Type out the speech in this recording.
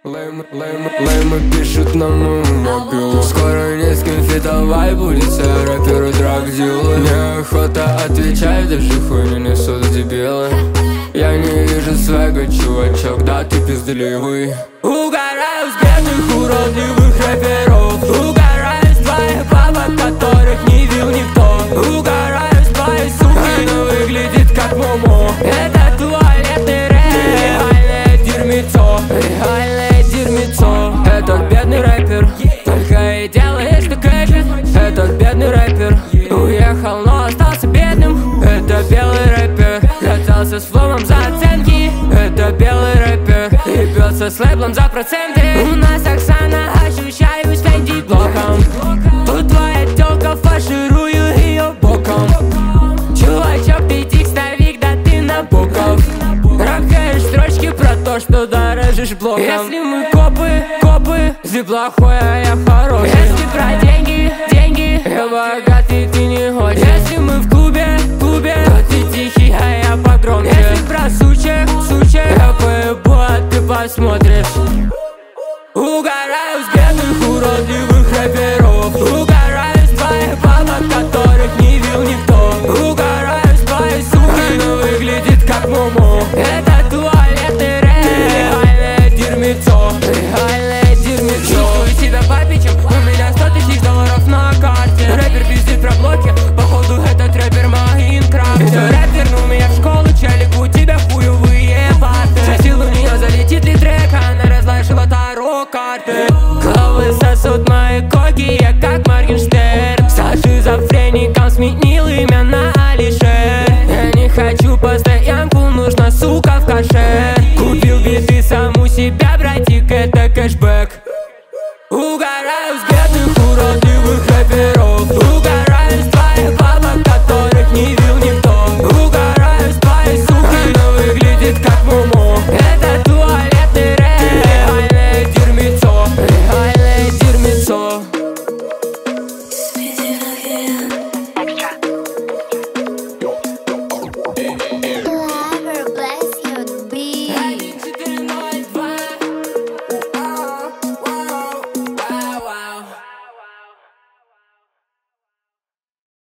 Леймы пишут на мою мобилу. Скоро не с кем фитовать будет, рэперы драг-дилы. Неохота отвечать, даже хуйню несут дебилы. Я не вижу свега, чувачок, да ты пиздливый. Угораю с бедных уродливых рэперов. Угораю с твоих бабок, которых не видел никто. Угораю с твоей сухой, но выглядит как момо. Это туалетный рэп, реальное дерьмецо. Реальное дерьмецо. Этот бедный рэпер только и делает, что кэшит. Этот бедный рэпер уехал, но остался бедным. Это белый рэпер катался с фломом за оценки. Это белый рэпер и бьется с лейблом за проценты. У нас Оксана, ощущаюсь Фенди блоком. Тут твоя тёлка, фарширую её боком. Чувачок, ты текстовик, да ты Набоков. Ракаешь строчки про то, что дорожишь блоком. Если мы копы, ты плохой, а я хороший. Если про деньги, я богатый, ты не хочешь. Если мы в клубе, то ты тихий, а я погромче. Если про сучек, я поебу, а ты посмотришь. Угораю с бедных уродливых рэперов. Угораю с твоих бабок, которых не видел никто. Угораю с твоей сухой, но выглядит как момо. Это туалетный рэп, реальное дерьмецо. Реальное дерьмецо. Чувствую себя папичем, у меня 100 000 долларов на карте. Рэпер пиздит про блоки, походу этот рэпер Майнкрафт. Рэпер, ну меня в школу, челик, у тебя хуёвые парты. Спросил у неё, залетит ли трек, она разложила таро карты. Головы сосут мои коки, я как Моргенштерн. Стал шизофреником, сменил имя на Алишер. Я не хочу постоянку, нужно, сука, в кашер. Купил биты, саму себя, братик, это кэшбэк. Угораю с бедных уродов.